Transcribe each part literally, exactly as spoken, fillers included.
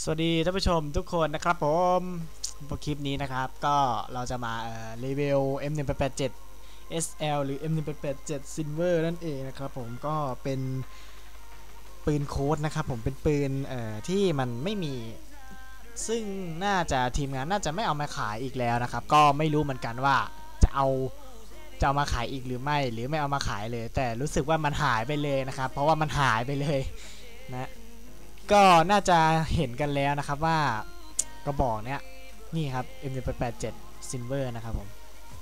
สวัสดีท่านผู้ชมทุกคนนะครับผมคลิปนี้นะครับก็เราจะมาเอ่อรีวิว เอ็ม หนึ่ง แปด แปด เจ็ด เอส แอล หรือ เอ็ม หนึ่ง แปด แปด เจ็ด Silver นั่นเองนะครับผมก็เป็นปืนโค้ดนะครับผมเป็นปืนเอ่อที่มันไม่มีซึ่งน่าจะทีมงานน่าจะไม่เอามาขายอีกแล้วนะครับก็ไม่รู้เหมือนกันว่าจะเอาจะเอามาขายอีกหรือไม่หรือไม่เอามาขายเลยแต่รู้สึกว่ามันหายไปเลยนะครับเพราะว่ามันหายไปเลยนะก็น่าจะเห็นกันแล้วนะครับว่ากระบอกเนี้ยนี่ครับ เอ็ม หนึ่ง แปด แปด เจ็ด Silver นะครับผม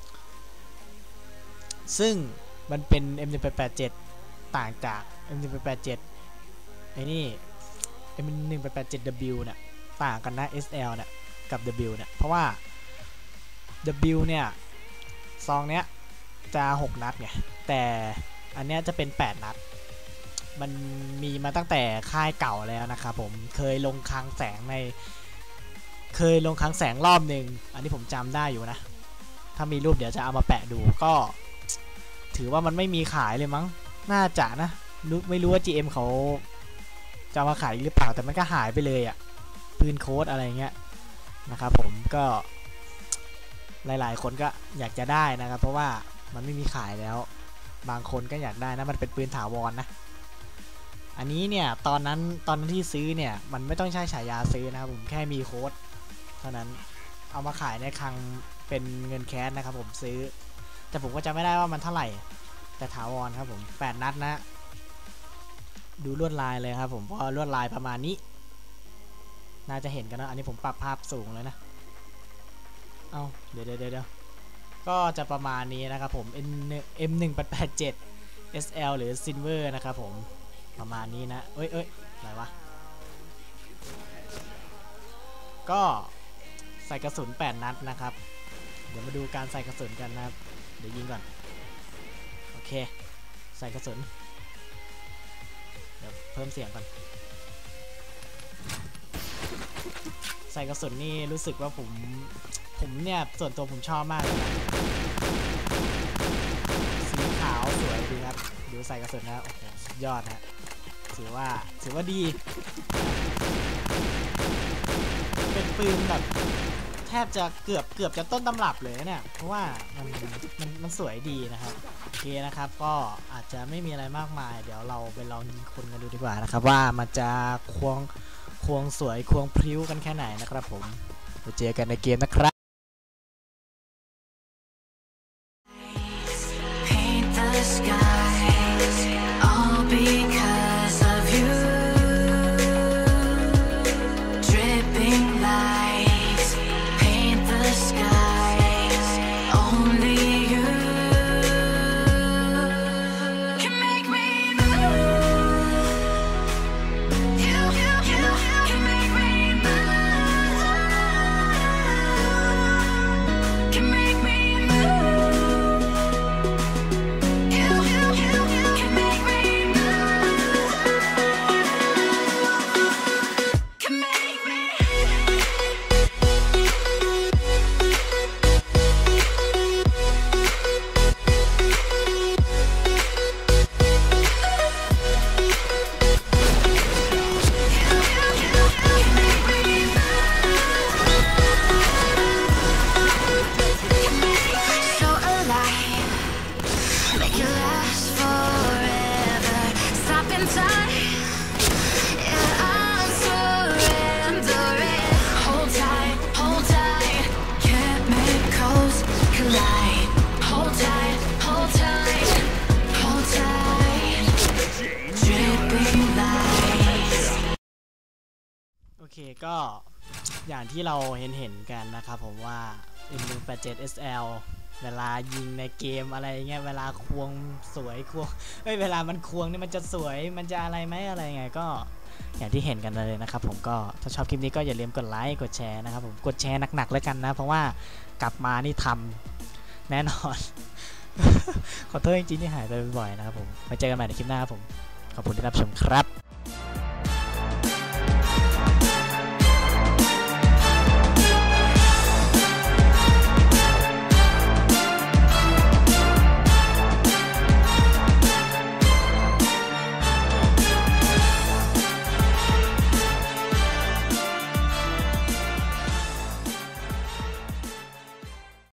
ซึ่งมันเป็น เอ็ม หนึ่ง แปด แปด เจ็ด ต่างจาก เอ็ม หนึ่ง แปด แปด เจ็ด ไอ้นี่ เอ็ม หนึ่ง แปด แปด เจ็ด ดับเบิลยู เนี่ยต่างกันนะ เอส แอล เนี่ยกับ ดับเบิลยู เนี่ยเพราะว่า ดับเบิลยู เนี่ยซองเนี้ยจะหกนัดไงแต่อันเนี้ยจะเป็นแปดนัดมันมีมาตั้งแต่ค่ายเก่าแล้วนะครับผมเคยลงคลังแสงในเคยลงคลังแสงรอบหนึ่งอันนี้ผมจำได้อยู่นะถ้ามีรูปเดี๋ยวจะเอามาแปะดูก็ถือว่ามันไม่มีขายเลยมั้งน่าจะนะรู้ไม่รู้ว่า จี เอ็ม เขาจะเอามาขายหรือเปล่าแต่มันก็หายไปเลยอะปืนโค้ดอะไรเงี้ยนะครับผมก็หลายๆคนก็อยากจะได้นะครับเพราะว่ามันไม่มีขายแล้วบางคนก็อยากได้นะมันเป็นปืนถาวร นะอันนี้เนี่ยตอนนั้นตอนนั้นที่ซื้อเนี่ยมันไม่ต้องใช้ฉายาซื้อนะครับผมแค่มีโค้ดเท่านั้นเอามาขายในคลังเป็นเงินแคสนะครับผมซื้อแต่ผมก็จำไม่ได้ว่ามันเท่าไหร่แต่ถาวรครับผมแปดนัดนะดูลวดลายเลยครับผมเพราะลวดลายประมาณนี้น่าจะเห็นกันนะอันนี้ผมปรับภาพสูงเลยนะเอาเดี๋ยวเดี๋ยวเดี๋ยวก็จะประมาณนี้นะครับผม เอ็ม หนึ่ง แปด แปด เจ็ด เอส แอล หรือ Silver นะครับผมประมาณนี้นะเอ้ยเอ้ยอะไรวะก็ใส่กระสุนแปดนัดนะครับเดี๋ยวมาดูการใส่กระสุนกันนะครับเดี๋ยวยิงก่อนโอเคใส่กระสุนเดี๋ยวเพิ่มเสียงก่อนใส่กระสุนนี่รู้สึกว่าผมผมเนี่ยส่วนตัวผมชอบมากเลยนะสีขาวสวยดีครับดูใส่กระสุนนะโอ้โหยอดนะถือว่าถือว่าดีเป็นปืนแบบแทบจะเกือบเกือบจะต้นตำรับเลยเนี่ยเพราะว่ามันมันมันสวยดีนะครับโอเคนะครับก็อาจจะไม่มีอะไรมากมายเดี๋ยวเราไปลองยิงคนกันดูดีกว่านะครับว่ามันจะควงควงสวยควงพริ้วกันแค่ไหนนะครับผมไปเจอกันในเกมนะครับโอเคก็อย่างที่เราเห็นเห็นกันนะครับผมว่า เอ็ม หนึ่ง แปด เจ็ด เอส แอล เวลายิงในเกมอะไรเงี้ยเวลาควงสวยควงเอ้ยเวลามันควงนี่มันจะสวยมันจะอะไรไหมอะไรไงก็อย่างที่เห็นกันเลยนะครับผมก็ถ้าชอบคลิปนี้ก็อย่าลืมกดไลค์กดแชร์นะครับผมกดแชร์หนักๆแล้วกันนะเพราะว่ากลับมานี่ทำแน่นอน ขอโทษจริงๆที่หายไปบ่อยนะครับผมไว้เจอกันใหม่ในคลิปหน้าครับผมขอบคุณที่รับชมครับ